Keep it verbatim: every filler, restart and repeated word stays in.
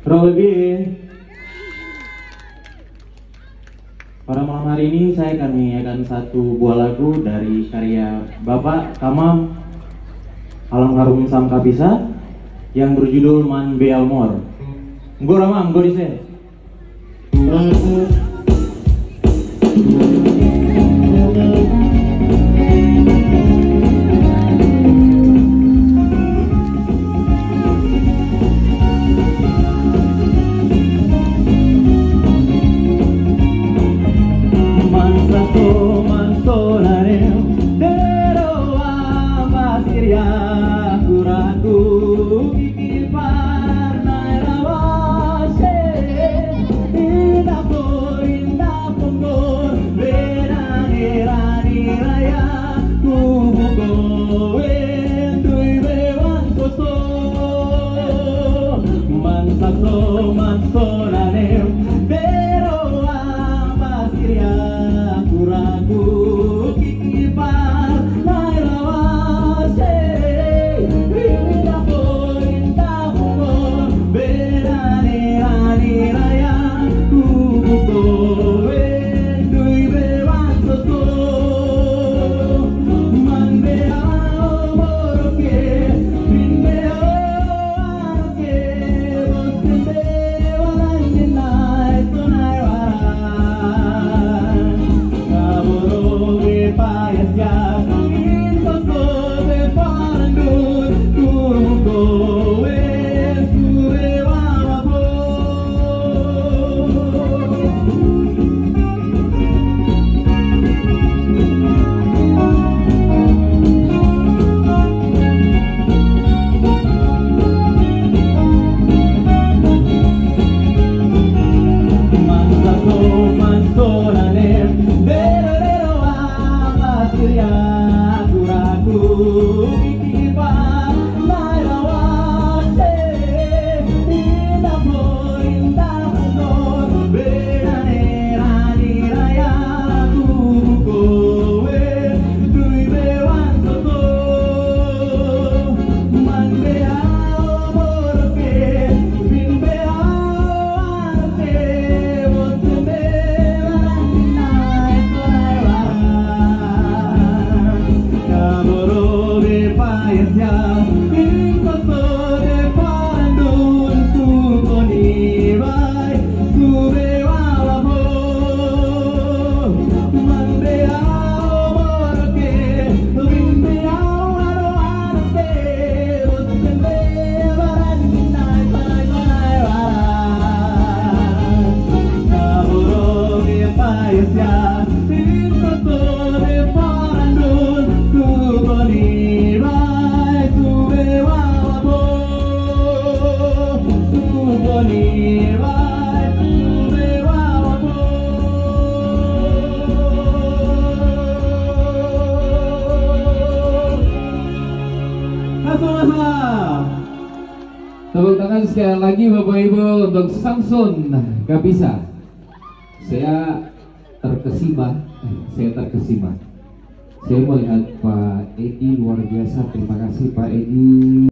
Rolling. Pada malam hari ini saya akan menyanyikan satu buah lagu dari karya Bapak Kamam Alam Harum Sam Kapisa yang berjudul Man Bealmor. Nggo ramam, nggo dise. Tepuk tangan sekali lagi Bapak Ibu untuk Samsun Kapisa. Saya terkesima, eh, saya terkesima. Saya melihat Pak Edi luar biasa. Terima kasih Pak Edi.